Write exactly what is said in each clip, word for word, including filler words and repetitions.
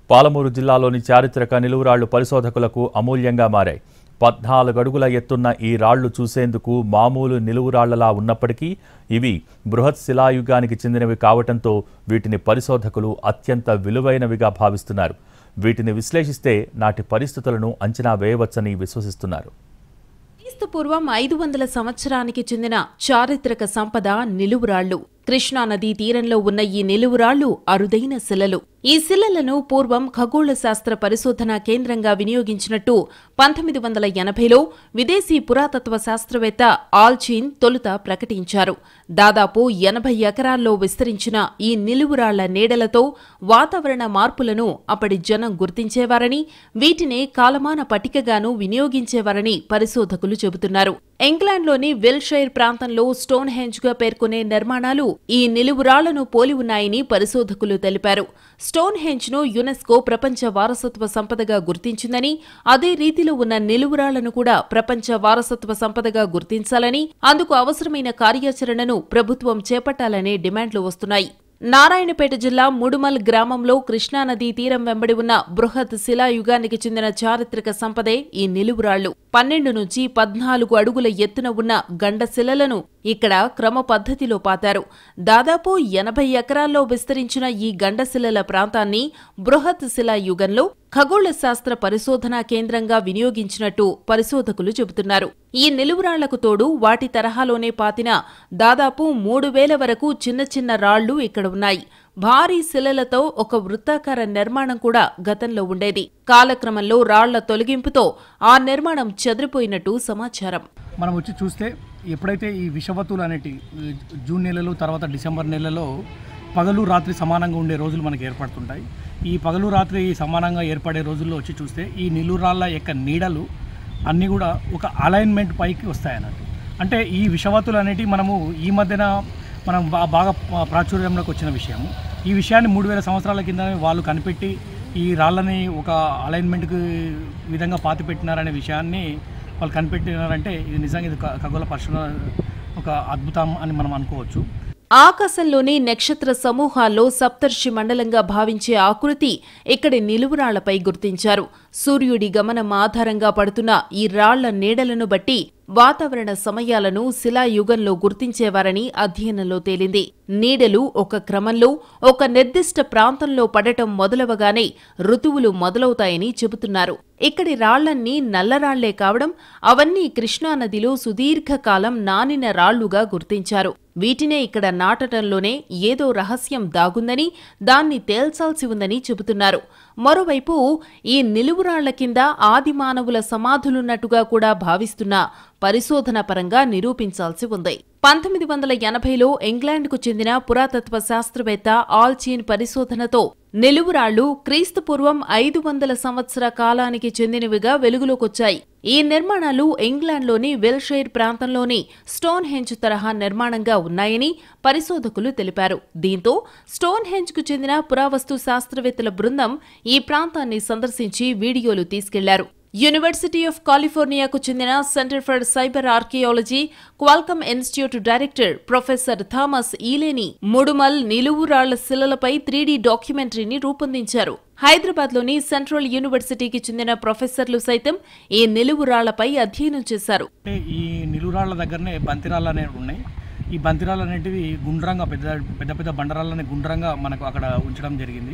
పాలమూరు జిల్లాలోని చారిత్రక నిలువురాళ్లు పరిశోధకులకు అమూల్యంగా మారాయి. పద్నాలుగు అడుగుల ఎత్తున్న ఈ రాళ్లు చూసేందుకు మామూలు నిలువురాళ్లలా ఉన్నప్పటికీ ఇవి బృహత్ శిలాయుగానికి చెందినవి కావటంతో వీటిని పరిశోధకులు అత్యంత విలువైనవిగా భావిస్తున్నారు. వీటిని విశ్లేషిస్తే నాటి పరిస్థితులను అంచనా వేయవచ్చని విశ్వసిస్తున్నారు. క్రీస్తు పూర్వం ఐదు వందల సంవత్సరానికి చెందిన చారిత్రక సంపద నిలువురాళ్లు. కృష్ణానదీ తీరంలో ఉన్న ఈ నిలువురాళ్లు అరుదైన శిలలు. ఈ శిలలను పూర్వం ఖగోళ శాస్త్ర పరిశోధనా కేంద్రంగా వినియోగించినట్టు పంతొమ్మిది వందల ఎనభైలో విదేశీ పురాతత్వ శాస్త్రవేత్త ఆల్చీన్ తొలుత ప్రకటించారు. దాదాపు ఎనభై ఎకరాల్లో విస్తరించిన ఈ నిలువురాళ్ల నీడలతో వాతావరణ మార్పులను అప్పటి జనం గుర్తించేవారని, వీటినే కాలమాన పట్టికగాను వినియోగించేవారని పరిశోధకులు చెబుతున్నారు. ఇంగ్లాండ్లోని విల్షైర్ ప్రాంతంలో స్టోన్ హెంజ్గా పేర్కొనే నిర్మాణాలు ఈ నిలువురాళ్లను పోలి ఉన్నాయని పరిశోధకులు తెలిపారు. స్టోన్ హెంజ్ను యునెస్కో ప్రపంచ వారసత్వ సంపదగా గుర్తించిందని, అదే రీతిలో ఉన్న నిలువురాళ్లను కూడా ప్రపంచ వారసత్వ సంపదగా గుర్తించాలని, అందుకు అవసరమైన కార్యాచరణను ప్రభుత్వం చేపట్టాలనే డిమాండ్లు వస్తున్నాయి. నారాయణపేట జిల్లా ముడుమల్ గ్రామంలో కృష్ణానదీ తీరం వెంబడి ఉన్న బృహత్ శిలాయుగానికి చెందిన చారిత్రక సంపదే ఈ నిలువురాళ్లు. పన్నెండు నుంచి పద్నాలుగు అడుగుల ఎత్తున ఉన్న గండశిలలను ఇక్కడ క్రమ పద్ధతిలో పాతారు. దాదాపు ఎనభై ఎకరాల్లో విస్తరించిన ఈ గండశిలల ప్రాంతాన్ని బృహత్ శిలాయుగంలో ఖగోళ శాస్త్ర పరిశోధనా కేంద్రంగా వినియోగించినట్టు పరిశోధకులు చెబుతున్నారు. ఈ నిలువురాళ్లకు తోడు వాటి తరహాలోనే పాతిన దాదాపు మూడు వేల వరకు చిన్న చిన్న రాళ్లు ఇక్కడ ఉన్నాయి. భారీ శిలలతో ఒక వృత్తాకార నిర్మాణం కూడా గతంలో ఉండేది. కాలక్రమంలో రాళ్ల తొలగింపుతో ఆ నిర్మాణం చెదిరిపోయినట్టు సమాచారం. మనం వచ్చి చూస్తే ఎప్పుడైతే ఈ విషవత్తులు అనేటి జూన్ నెలలో తర్వాత డిసెంబర్ నెలలో పగలు రాత్రి సమానంగా ఉండే రోజులు మనకు ఏర్పడుతుంటాయి. ఈ పగలు రాత్రి సమానంగా ఏర్పడే రోజుల్లో వచ్చి చూస్తే ఈ నిలువురాళ్ల యొక్క నీడలు అన్నీ కూడా ఒక అలైన్మెంట్ పైకి వస్తాయన్నట్టు. అంటే ఈ విషవత్తులు అనేటివి మనము ఈ మధ్యన మనం బాగా ప్రాచుర్యంలోకి వచ్చిన విషయము. ఈ విషయాన్ని మూడు వేల సంవత్సరాల కింద వాళ్ళు కనిపెట్టి ఈ రాళ్ళని ఒక అలైన్మెంట్కి విధంగా పాతి పెట్టినారనే విషయాన్ని వాళ్ళు కనిపెట్టినారంటే ఇది నిజంగా ఇది ఖగోళ పరిశోధన ఒక అద్భుతం అని మనం అనుకోవచ్చు. ఆకాశంలోని నక్షత్ర సమూహాల్లో సప్తర్షి మండలంగా భావించే ఆకృతి ఇక్కడి నిలువురాళ్లపై గుర్తించారు. సూర్యుడి గమనం ఆధారంగా పడుతున్న ఈ రాళ్ల నీడలను బట్టి వాతావరణ సమయాలను శిలాయుగంలో గుర్తించేవారని అధ్యయనంలో తేలింది. నీడలు ఒక క్రమంలో ఒక నిర్దిష్ట ప్రాంతంలో పడటం మొదలవగానే ఋతువులు మొదలవుతాయని చెబుతున్నారు. ఇక్కడి రాళ్లన్నీ నల్లరాళ్లే కావడం, అవన్నీ కృష్ణానదిలో సుదీర్ఘకాలం నానిన రాళ్లుగా గుర్తించారు. వీటినే ఇక్కడ నాటడంలోనే ఏదో రహస్యం దాగుందని, దాన్ని తేల్చాల్సి ఉందని చెబుతున్నారు. మరోవైపు ఈ నిలువురాళ్ల కింద ఆది మానవుల సమాధులున్నట్టుగా కూడా భావిస్తున్న పరిశోధన పరంగా నిరూపించాల్సి ఉంది. పంతొమ్మిది వందల ఎనభైలో ఇంగ్లాండ్కు చెందిన పురాతత్వ శాస్త్రవేత్త ఆల్చీన్ పరిశోధనతో నిలువురాళ్లు క్రీస్తుపూర్వం ఐదు వందల సంవత్సర కాలానికి చెందినవిగా వెలుగులోకొచ్చాయి. ఈ నిర్మాణాలు ఇంగ్లాండ్లోని విల్షైర్ ప్రాంతంలోని స్టోన్ హెంజ్ తరహా నిర్మాణంగా ఉన్నాయని పరిశోధకులు తెలిపారు. దీంతో స్టోన్ హెంజ్కు చెందిన పురావస్తు శాస్త్రవేత్తల బృందం ఈ ప్రాంతాన్ని సందర్శించి వీడియోలు తీసుకెళ్లారు. యూనివర్సిటీ ఆఫ్ కాలిఫోర్నియాకు చెందిన centre for cyber archaeology Qualcomm institute director professor Thomas ఈలేని ముడుమల్ నిలువురాళ్ల శిలలపై త్రీ డి డాక్యుమెంటరీని రూపొందించారు. హైదరాబాద్లోని సెంట్రల్ యూనివర్సిటీకి చెందిన ప్రొఫెసర్లు సైతం ఈ నిలువురాళ్లపై అధ్యయనం చేశారు. ఈ నిలువురాళ్ల దగ్గరనే బంతిరాళ్ళు అనేవి ఉన్నాయి. ఈ బంతిరాళ్ళు అనేటివి గుండ్రంగా పెద్ద పెద్ద పెద్ద బండరాళ్ళని గుండ్రంగా మనకు అక్కడ ఉంచడం జరిగింది.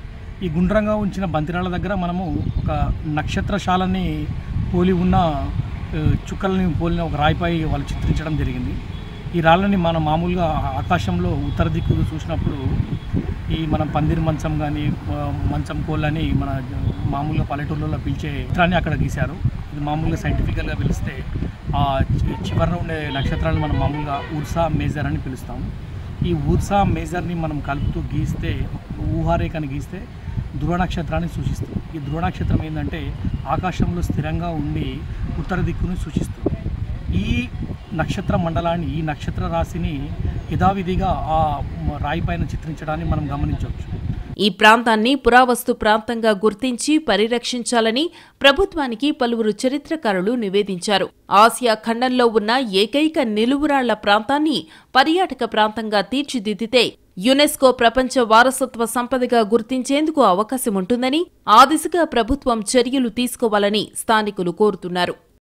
ఈ గుండ్రంగా ఉంచిన బంతిరాళ్ళ దగ్గర మనము ఒక నక్షత్రశాలని పోలి ఉన్న చుక్కల్ని పోలిన ఒక రాయిపై వాళ్ళు చిత్రించడం జరిగింది. ఈ రాళ్ళని మనం మామూలుగా ఆకాశంలో ఉత్తర దిక్కు చూసినప్పుడు ఈ మనం పందిరి మంచం కానీ మంచం కోళ్ళని మన మామూలుగా పల్లెటూళ్ళలో పిలిచే చిత్రాన్ని అక్కడ గీశారు. ఇది మామూలుగా సైంటిఫికల్గా పిలిస్తే ఆ చివరిలో ఉండే నక్షత్రాలను మనం మామూలుగా ఉర్సా మేజర్ అని పిలుస్తాము. ఈ ఉర్సా మేజర్ని మనం కలుపుతూ గీస్తే ఊహారేఖని గీస్తే ధ్రువ నక్షత్రాన్ని సూచిస్తుంది. ఈ ధ్రువ నక్షత్రం ఏంటంటే ఆకాశంలో స్థిరంగా ఉండి ఉత్తర దిక్కును సూచిస్తుంది. ఈ నక్షత్ర మండలాన్ని ఈ నక్షత్ర రాశిని యథావిధిగా ఆ రాయి పైన చిత్రించడాన్ని మనం గమనించవచ్చు. ఈ ప్రాంతాన్ని పురావస్తు ప్రాంతంగా గుర్తించి పరిరక్షించాలని ప్రభుత్వానికి పలువురు చరిత్రకారులు నివేదించారు. ఆసియా ఖండంలో ఉన్న ఏకైక నిలువురాళ్ల ప్రాంతాన్ని పర్యాటక ప్రాంతంగా తీర్చిదిద్దితే యునెస్కో ప్రపంచ వారసత్వ సంపదగా గుర్తించేందుకు అవకాశం ఉంటుందని, ఆ దిశగా ప్రభుత్వం చర్యలు తీసుకోవాలని స్థానికులు కోరుతున్నారు.